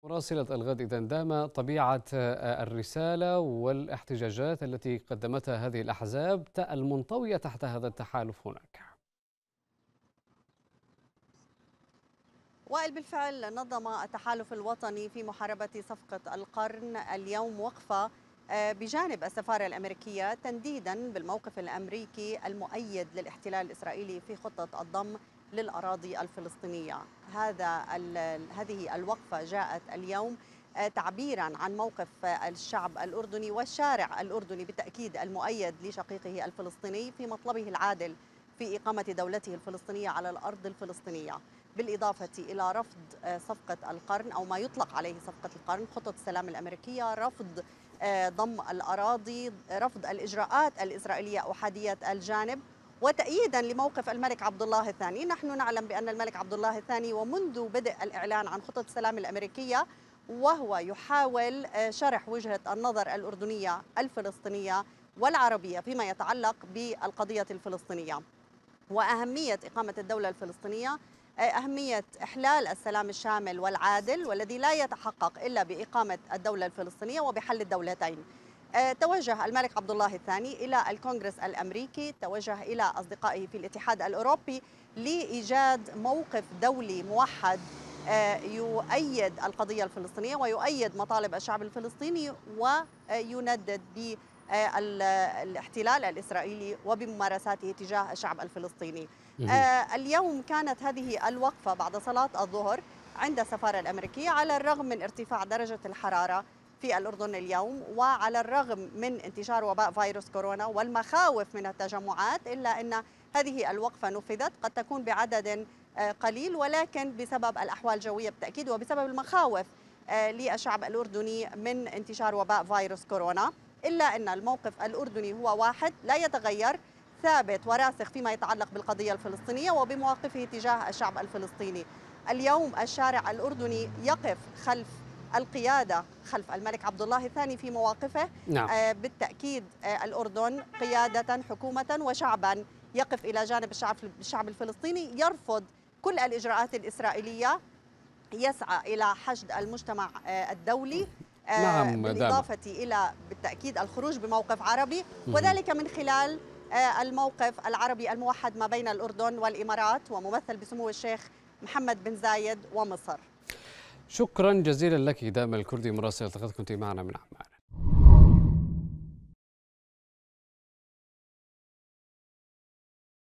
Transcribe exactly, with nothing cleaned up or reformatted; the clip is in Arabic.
مراسلة الغد إذا دام طبيعة الرسالة والاحتجاجات التي قدمتها هذه الأحزاب المنطوية تحت هذا التحالف هناك. وائل، بالفعل نظم التحالف الوطني في محاربة صفقة القرن اليوم وقفة بجانب السفارة الأمريكية تنديدا بالموقف الأمريكي المؤيد للاحتلال الإسرائيلي في خطة الضم للأراضي الفلسطينية. هذا هذه الوقفة جاءت اليوم تعبيرا عن موقف الشعب الأردني والشارع الأردني بالتأكيد المؤيد لشقيقه الفلسطيني في مطلبه العادل في إقامة دولته الفلسطينية على الأرض الفلسطينية، بالإضافة إلى رفض صفقة القرن أو ما يطلق عليه صفقة القرن، خطة السلام الأمريكية، رفض ضم الأراضي، رفض الإجراءات الإسرائيلية أحادية الجانب، وتأييدا لموقف الملك عبد الله الثاني. نحن نعلم بأن الملك عبد الله الثاني ومنذ بدء الإعلان عن خطة السلام الأمريكية وهو يحاول شرح وجهة النظر الأردنية الفلسطينية والعربية فيما يتعلق بالقضية الفلسطينية وأهمية إقامة الدولة الفلسطينية، أهمية إحلال السلام الشامل والعادل والذي لا يتحقق إلا بإقامة الدولة الفلسطينية وبحل الدولتين. توجه الملك عبد الله الثاني إلى الكونغرس الأمريكي، توجه إلى أصدقائه في الاتحاد الأوروبي لإيجاد موقف دولي موحد يؤيد القضية الفلسطينية ويؤيد مطالب الشعب الفلسطيني ويندد بالاحتلال الإسرائيلي وبممارساته تجاه الشعب الفلسطيني. اليوم كانت هذه الوقفة بعد صلاة الظهر عند السفارة الأمريكية على الرغم من ارتفاع درجة الحرارة في الأردن اليوم وعلى الرغم من انتشار وباء فيروس كورونا والمخاوف من التجمعات، إلا أن هذه الوقفة نفذت، قد تكون بعدد قليل ولكن بسبب الأحوال الجوية بالتأكيد وبسبب المخاوف للشعب الأردني من انتشار وباء فيروس كورونا، إلا أن الموقف الأردني هو واحد لا يتغير، ثابت وراسخ فيما يتعلق بالقضية الفلسطينية وبمواقفه تجاه الشعب الفلسطيني. اليوم الشارع الأردني يقف خلف القيادة، خلف الملك عبد الله الثاني في مواقفه. نعم. آه بالتأكيد آه الأردن قيادة، حكومة وشعبا يقف إلى جانب الشعب الشعب الفلسطيني، يرفض كل الإجراءات الإسرائيلية، يسعى إلى حشد المجتمع آه الدولي. آه نعم. بالإضافة دام. إلى بالتأكيد الخروج بموقف عربي، وذلك من خلال آه الموقف العربي الموحد ما بين الأردن والإمارات وممثل بسمو الشيخ محمد بن زايد ومصر. شكرا جزيلا لك دام الكردي مراسلة الغد، كنت معنا من عمان.